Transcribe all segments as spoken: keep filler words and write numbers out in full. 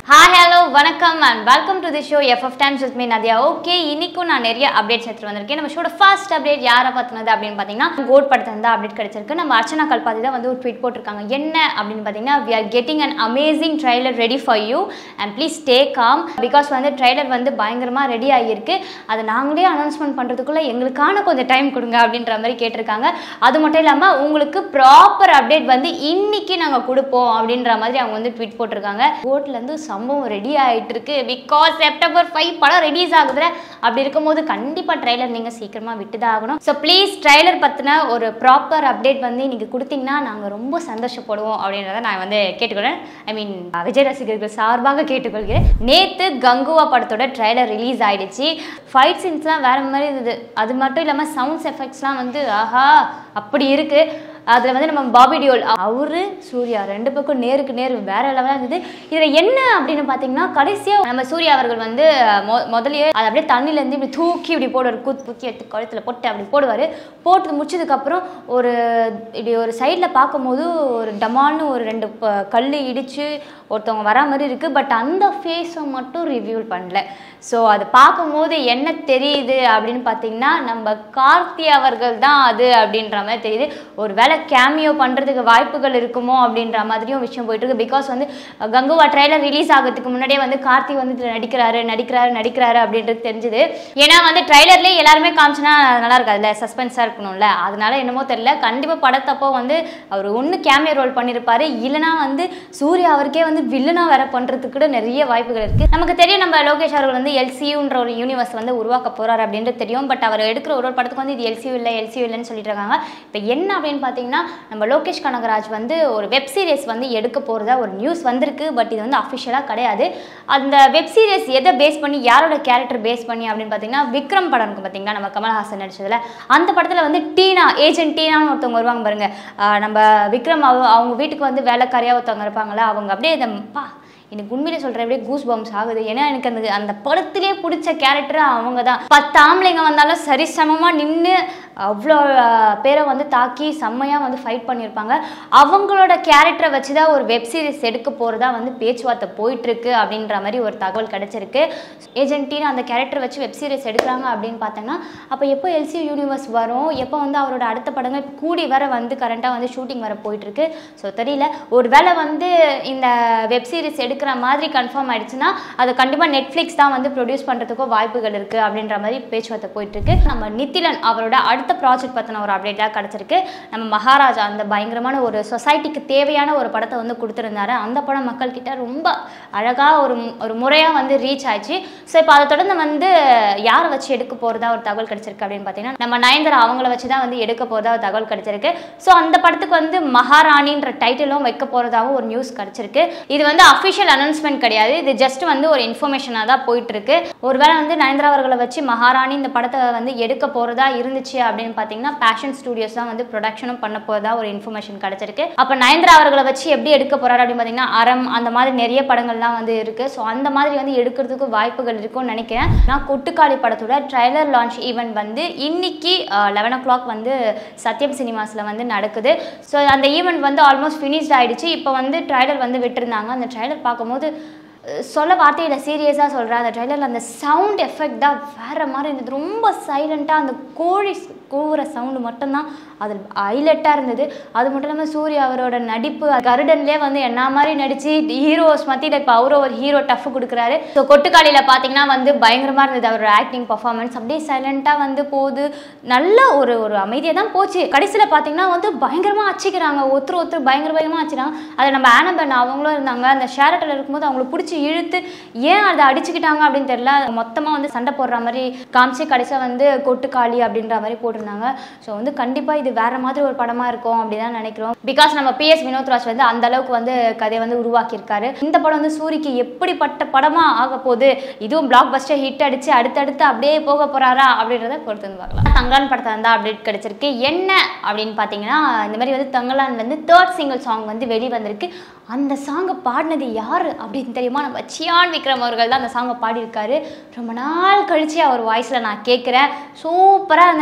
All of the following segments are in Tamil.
Hi, hello, vanakkam and welcome to the show F F Times with me Nadia. Okay, இன்னைக்கு நான் நிறைய அப்டேட்ஸ் எடுத்து வந்திருக்கேன். நம்ம ஷோட ஃபர்ஸ்ட் அப்டேட் யாரை பத்தினது அப்படின்னு பாத்தீங்கன்னா கோட் படத்துல இருந்து அப்டேட் கிடைச்சிருக்கு. நம்ம அர்ச்சனா கல்பாதி தான் வந்து ஒரு ட்வீட் போட்டுருக்காங்க. என்ன அப்படின்னு பாத்தீங்கன்னா we are getting an amazing trailer ready for you and please stay calm because வந்து ட்ரைலர் வந்து பயங்கரமா ரெடி ஆகியிருக்கு. அதை நாங்களே அனௌன்ஸ்மெண்ட் பண்றதுக்குள்ள எங்களுக்கான கொஞ்சம் டைம் கொடுங்க அப்படின்ற மாதிரி கேட்டிருக்காங்க. அது மட்டும் இல்லாம உங்களுக்கு ப்ராப்பர் அப்டேட் வந்து இன்னைக்கு நாங்க கொடுப்போம் அப்படின்ற மாதிரி அவங்க வந்து ட்வீட் போட்டிருக்காங்க. கோட்ல இருந்து சம்பவம் ரெடி ஆயிட்டு இருக்கு பிகாஸ் செப்டம்பர் ஃபைவ் படம் ரிலீஸ் ஆகுதுல. அப்படி இருக்கும்போது கண்டிப்பா ட்ரைலர் நீங்க சீக்கிரமா விட்டுதான் ஆகணும். ஸோ ப்ளீஸ் ட்ரைலர் பத்தின ஒரு ப்ராப்பர் அப்டேட் வந்து இன்னைக்கு கொடுத்தீங்கன்னா நாங்க ரொம்ப சந்தோஷப்படுவோம் அப்படின்றத நான் வந்து கேட்டுக்கிறேன். ஐ மீன் விஜய் ரசிகர்கள் சார்பாக கேட்டுக்கொள்கிறேன். நேத்து கங்குவா படத்தோட ட்ரைலர் ரிலீஸ் ஆயிடுச்சு. ஃபைட் சீன்ஸ்லாம் வேற மாதிரி இருந்தது. அது மட்டும் இல்லாம சவுண்ட்ஸ் எஃபெக்ட்ஸ்லாம் வந்து ஆஹா அப்படி இருக்கு. அதில் வந்து நம்ம பாபி டியோல் அவரு சூர்யா ரெண்டு பக்கம் நேருக்கு நேர் வேற லெவலாக இருந்தது. இதில் என்ன அப்படின்னு பார்த்தீங்கன்னா கடைசியாக நம்ம சூர்யா அவர்கள் வந்து மொ முதலையே அதை அப்படியே தண்ணியிலேருந்து இப்படி தூக்கி இப்படி போடுவார். குத்து குத்தி எடுத்து கழுத்தில் போட்டு அப்படி போடுவார். போட்டு முடிச்சதுக்கப்புறம் ஒரு இப்படி ஒரு சைடில் பார்க்கும்போது ஒரு டமால்னு ஒரு ரெண்டு கல் இடித்து ஒருத்தவங்க வரா மாதிரி இருக்குது. பட் அந்த ஃபேஸை மட்டும் ரிவ்யூல் பண்ணல. ஸோ அது பார்க்கும்போது என்ன தெரியுது அப்படின்னு பார்த்தீங்கன்னா நம்ம கார்த்தி அவர்கள் தான் அது அப்படின்ற மாதிரி தெரியுது. ஒரு வேளை கேமியோ பண்ணுறதுக்கு வாய்ப்புகள் இருக்குமோ அப்படின்ற மாதிரியும் விஷயம் போயிட்டு இருக்கு. பிகாஸ் வந்து கங்குவா ட்ரைலர் ரிலீஸ் ஆகிறதுக்கு முன்னாடியே வந்து கார்த்தி வந்து இதில் நடிக்கிறாரு நடிக்கிறாரு நடிக்கிறாரு அப்படின்றது தெரிஞ்சுது. ஏன்னா வந்து ட்ரைலர்லேயே எல்லாருமே காமிச்சுன்னா நல்லா இருக்காதுல்ல, சஸ்பென்ஸாக இருக்கணும்ல. அதனால என்னமோ தெரியல, கண்டிப்பாக படத்தப்போ வந்து அவர் ஒன்று கேமியோ ரோல் பண்ணியிருப்பாரு, இல்லைனா வந்து சூர்யா அவருக்கே வந்து வில்லனா வேற பண்ணுறதுக்கு கூட நிறைய வாய்ப்புகள் இருக்குது. நமக்கு தெரியும் நம்ம லோகேஷ் அவர்கள் வந்து எல்சியூன்ற ஒரு யூனிவர்ஸ் வந்து உருவாக்க போறாரு அப்படின்றது தெரியும். பட் அவர் எடுக்கிற ஒரு ஒரு படத்துக்கு வந்து இது எல்சியூ இல்லை எல்சியூ இல்லைன்னு சொல்லிட்டு இருக்காங்க. இப்போ என்ன அப்படின்னு பார்த்தீங்கன்னா நம்ம லோகேஷ் கனகராஜ் வந்து ஒரு வெப் சீரிஸ் வந்து எடுக்க போகிறதா ஒரு நியூஸ் வந்திருக்கு. பட் இது வந்து அஃபிஷியலாக கிடையாது. அந்த வெப் சீரிஸ் எதை பேஸ் பண்ணி யாரோட கேரக்டர் பேஸ் பண்ணி அப்படின்னு பார்த்தீங்கன்னா விக்ரம் படம் இருக்கும் பார்த்தீங்கன்னா நம்ம கமல்ஹாசன் நடிச்சதுல. அந்த படத்தில் வந்து டீனா ஏஜென்ட் டீனான்னு ஒருத்தவங்க வருவாங்க பாருங்க. நம்ம விக்ரம் அவங்க வீட்டுக்கு வந்து வேலைக்காரியாக ஒருத்தவங்க இருப்பாங்களா, அவங்க அப்படியே இதை பா எனக்கு உண்மையிலே சொல்கிறேன் அப்படியே கூஸ் பம்ஸ் ஆகுது. ஏன்னா எனக்கு அந்த அந்த படத்திலே பிடிச்ச கேரக்டர் அவங்க தான். பத்து ஆம்பளைங்க வந்தாலும் சரி சமமாக நின்று அவ்வளோ பேரை வந்து தாக்கி செம்மையாக வந்து ஃபைட் பண்ணியிருப்பாங்க. அவங்களோட கேரக்டரை வச்சு தான் ஒரு வெப் சீரிஸ் எடுக்க போகிறதா வந்து பேச்சுவார்த்தை போயிட்டுருக்கு அப்படின்ற மாதிரி ஒரு தகவல் கிடச்சிருக்கு. ஏஜென்ட்டின்னு அந்த கேரக்டர் வச்சு வெப் சீரிஸ் எடுக்கிறாங்க அப்படின்னு பார்த்தோன்னா அப்போ எப்போ எல்சியூ யூனிவர்ஸ் வரும், எப்போ வந்து அவரோட அடுத்த படங்கள் கூடி வர வந்து கரண்ட்டாக வந்து ஷூட்டிங் வர போயிட்டுருக்கு. ஸோ தெரியல, ஒரு வேளை வந்து இந்த வெப் சீரிஸ் எடுக்கிற மாதிரி கன்ஃபார்ம் ஆயிடுச்சுன்னா அது கண்டிப்பாக நெட்ஃப்ளிக்ஸ் தான் வந்து ப்ரொடியூஸ் பண்ணுறதுக்கோ வாய்ப்புகள் இருக்குது அப்படின்ற மாதிரி பேச்சுவார்த்தை போயிட்டுருக்கு. நம்ம நித்திலன் அவரோட அடுத்த ப்ராஜெக்ட் பற்றின ஒரு அப்டேட்டாக கிடச்சிருக்கு. நம்ம மகாராஜா அந்த பயங்கரமான ஒரு சொசைட்டிக்கு தேவையான ஒரு படத்தை வந்து கொடுத்துருந்தாரு. அந்த படம் மக்கள்கிட்ட ரொம்ப அழகாக ஒரு ஒரு முறையாக வந்து ரீச் ஆயிடுச்சு. ஸோ இப்போ அதை தொடர்ந்து வந்து யாரை வச்சு எடுக்க போகிறதா ஒரு தகவல் கிடச்சிருக்கு அப்படின்னு பார்த்தீங்கன்னா நம்ம நயன்தாரா அவங்கள வச்சு தான் வந்து எடுக்க போகிறதா ஒரு தகவல் கிடச்சிருக்கு. ஸோ அந்த படத்துக்கு வந்து மகாராணின்ற டைட்டிலும் வைக்க போகிறதாகவும் ஒரு நியூஸ் கிடச்சிருக்கு. இது வந்து அஃபிஷியல் அனௌன்ஸ்மெண்ட் கிடையாது, இது ஜஸ்ட் வந்து ஒரு இன்ஃபர்மேஷனாக தான் போயிட்டு இருக்கு. ஒருவேளை வந்து நயன்தாரா அவர்களை வச்சு மகாராணி இந்த படத்தை வந்து எடுக்க போகிறதா இருந்துச்சு அப்படின்னு பார்த்தீங்கன்னா பேஷன் ஸ்டுடியோஸ் தான் வந்து ப்ரொடக்ஷனும் பண்ண போகிறதா ஒரு இன்ஃபர்மேஷன் கிடைச்சிருக்கு. அப்போ நயன்தாரா அவர்களை வச்சு எப்படி எடுக்க போகிறாரு அப்படின்னு பார்த்தீங்கன்னா அறம் அந்த மாதிரி நிறைய படங்கள்லாம் வந்து இருக்குது. ஸோ அந்த மாதிரி வந்து எடுக்கிறதுக்கு வாய்ப்புகள் இருக்கும்னு நினைக்கிறேன். நான் கொட்டுக்காளி படத்தோட ட்ரைலர் லான்ச் ஈவெண்ட் வந்து இன்னைக்கு லெவன் ஓ கிளாக் வந்து சத்யம் சினிமாஸில் வந்து நடக்குது. ஸோ அந்த ஈவெண்ட் வந்து ஆல்மோஸ்ட் ஃபினிஷ்ட் ஆகிடுச்சு. இப்போ வந்து ட்ரைலர் வந்து விட்டுருந்தாங்க. அந்த ட்ரைலர் பார்க்கும்போது சொல்ல வார்த்தையில் சீரியஸாக சொல்கிறேன். அந்த ட்ரைலரில் அந்த சவுண்ட் எஃபெக்ட் தான் வேறு மாதிரி இருந்தது. ரொம்ப சைலண்ட்டாக அந்த கோழி கூவுற சவுண்டு மட்டும்தான் அதில் ஹைலைட்டாக இருந்தது. அது மட்டும் இல்லாமல் சூர்யா அவரோட நடிப்பு கருடன்லேயே வந்து என்ன மாதிரி நடித்து ஹீரோஸ் மத்தியில் இப்போ அவரோ ஒரு ஹீரோ டஃப் கொடுக்குறாரு. ஸோ கொட்டுக்காளியில் பார்த்தீங்கன்னா வந்து பயங்கரமாக இருந்தது அவரோட ஆக்டிங் பர்ஃபார்மன்ஸ். அப்படியே சைலண்ட்டாக வந்து போகுது, நல்ல ஒரு ஒரு அமைதியாக தான் போச்சு. கடைசியில் பார்த்தீங்கன்னா வந்து பயங்கரமாக அச்சிக்கிறாங்க, ஒருத்தர் ஒருத்தர் பயங்கர பயங்கரமாக அடிச்சிக்கிறாங்க. அதை நம்ம ஆனபன் அவங்களும் இருந்தாங்க. அந்த ஷேரட்டில் இருக்கும்போது அவங்களை பிடிச்சி இழுத்து ஏன் அதை அடிச்சுக்கிட்டாங்க அப்படின்னு தெரியல, மொத்தமாக வந்து சண்டை போடுற மாதிரி காமிச்சு கடைசியாக வந்து கொட்டுக்காளி அப்படின்ற மாதிரி போட்டிருந்தாங்க. ஸோ வந்து கண்டிப்பாக இது வேற மாதிரி ஒரு படமாக இருக்கும் அப்படின்னு நினைக்கிறோம். பிகாஸ் நம்ம பி எஸ் வினோத்ராஜ் வந்து அந்த அளவுக்கு வந்து கதையை வந்து உருவாக்கியிருக்காரு. இந்த படம் வந்து சூரிக்கு எப்படிப்பட்ட படமாக ஆக போகுது, இதுவும் பிளாக் பஸ்டர் ஹிட் அடிச்சு அடுத்தடுத்து அப்படியே போக போறாரா அப்படின்றத பொறுத்து வந்து பார்க்கலாம். தங்கலான் படத்தை வந்து அப்டேட் கிடைச்சிருக்கு. என்ன அப்படின்னு பார்த்தீங்கன்னா இந்த மாதிரி வந்து தங்கலான் வந்து தேர்ட் சிங்கிள் சாங் வந்து வெளியே வந்திருக்கு. அந்த சாங்கை பாடினது யார் அப்படின்னு தெரியுமா? நம்ம சியான் விக்ரம் அவர்கள் தான் அந்த சாங்கை பாடியிருக்காரு. ரொம்ப நாள் கழிச்சு அவர் வாய்ஸில் நான் கேட்குறேன். சூப்பராக இருந்தேன். நான்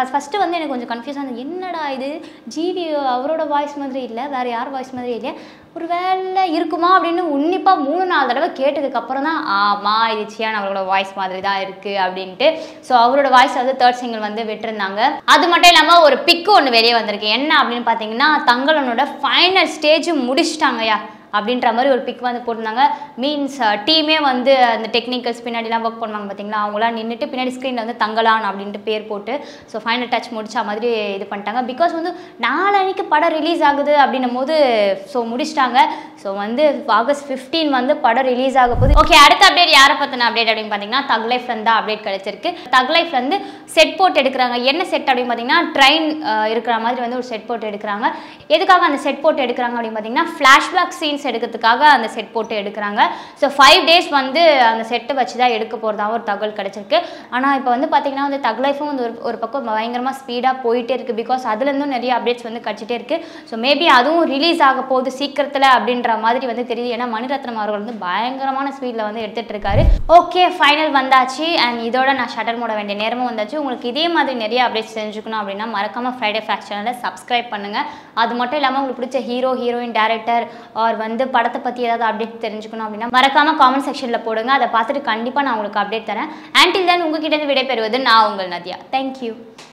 ஃபஸ்ட் ஃபஸ்ட்டு வந்து எனக்கு கொஞ்சம் கன்ஃபியூஸாக இருந்தது, என்னடா இது ஜிவி அவரோட வாய்ஸ் மாதிரி இல்லை, வேறு யார் வாய்ஸ் மாதிரி இல்லை, ஒரு வேலை இருக்குமா அப்படின்னு உன்னிப்பாக மூணு நாலு தடவை கேட்டதுக்கப்புறம் தான் ஆமாம் இது சியான் அவரோட வாய்ஸ் மாதிரி தான் இருக்குது அப்படின்ட்டு. ஸோ அவரோட வாய்ஸ் வந்து தேர்ட் சிங்கிள் வந்து விட்டுருந்தாங்க. அது மட்டும் இல்லாமல் ஒரு பிக்கு ஒன்று வெளியே வந்திருக்கு. என்ன அப்படின்னு பார்த்தீங்கன்னா, தங்களனோட ஃபைனல் ஸ்டேஜ் முடிச்சிட்டாங்கயா அப்படின்ற மாதிரி ஒரு பிக் வந்து போட்டிருந்தாங்க. மீன்ஸ் டீமே வந்து அந்த டெக்னிக்கல்ஸ் பின்னாடிலாம் ஒர்க் பண்ணுவாங்க பார்த்தீங்களா, அவங்களாம் நின்றுட்டு பின்னாடி ஸ்க்ரீனில் வந்து தங்கலான் அப்படின்ட்டு பேர் போட்டு ஸோ ஃபைனல் டச் முடிச்சா மாதிரி இது பண்ணிட்டாங்க. பிகாஸ் வந்து நாளைக்கு படம் ரிலீஸ் ஆகுது அப்படின்னும் போது ஸோ முடிச்சிட்டாங்க. ஸோ வந்து ஆகஸ்ட் ஃபிஃப்டீன் வந்து படம் ரிலீஸ் ஆக போகுது. ஓகே, அடுத்த அப்டேட் யாரை பற்றின அப்டேட் அப்படின்னு பார்த்தீங்கன்னா, தக் லைஃப்லேருந்து தான் அப்டேட் கிடைச்சிருக்கு. தக் லைஃப்லேருந்து செட் போட்டு எடுக்கிறாங்க. என்ன செட் அப்படின்னு பார்த்தீங்கன்னா, ட்ரெயின் இருக்கிற மாதிரி வந்து ஒரு செட் போட்டு எடுக்கிறாங்க. எதுக்காக அந்த செட் போட்டு எடுக்கிறாங்க அப்படின்னு பார்த்தீங்கன்னா, ஃப்ளாஷ்பேக் சீன்ஸ் எடுக்கிறதுக்காக அந்த செட் போட்டு எடுக்கிறாங்க. ஸோ ஃபைவ் டேஸ் வந்து அந்த செட்டை வச்சு தான் எடுக்க போகிறதா ஒரு தகவல் கிடைச்சிருக்கு. ஆனால் இப்போ வந்து பார்த்தீங்கன்னா வந்து தக் லைஃபும் வந்து ஒரு ஒரு பக்கம் பயங்கரமாக ஸ்பீடாக போயிட்டே இருக்குது. பிகாஸ் அதுலேருந்தும் நிறைய அப்டேட்ஸ் வந்து கிடச்சிட்டே இருக்குது. ஸோ மேபி அதுவும் ரிலீஸ் ஆக போகுது சீக்கிரத்தில் அப்படின்ற மாதிரி வந்து தெரியுது. ஏன்னா மணிரத்னம் அவர்கள் வந்து பயங்கரமான ஸ்பீடில் வந்து எடுத்துகிட்டு இருக்காரு. ஓகே, ஃபைனல் வந்தாச்சு. அண்ட் இதோட நான் ஷட்டர் மூட வேண்டிய நேரமும் வந்தாச்சு. உங்களுக்கு இதே மாதிரி நிறைய அப்டேட்ஸ் தெரிஞ்சுக்கணும் அப்படின்னா மறக்காமல் ஃப்ரைடே ஃபேக்ட் சேனலை சப்ஸ்கிரைப் பண்ணுங்கள். அது மட்டும் இல்லாமல் உங்களுக்கு பிடிச்ச ஹீரோ ஹீரோயின் டேரக்டர் ஆர் வந்து படத்தை பற்றி ஏதாவது அப்டேட் தெரிஞ்சுக்கணும் அப்படின்னா மறக்காமல் காமெண்ட் செக்ஷனில் போடுங்க. அதை பார்த்துட்டு கண்டிப்பாக நான் உங்களுக்கு அப்டேட் தரேன். அண்டில் தென் உங்ககிட்ட இருந்து விடைபெறுவது நான் உங்கள் நதியா. தேங்க்யூ.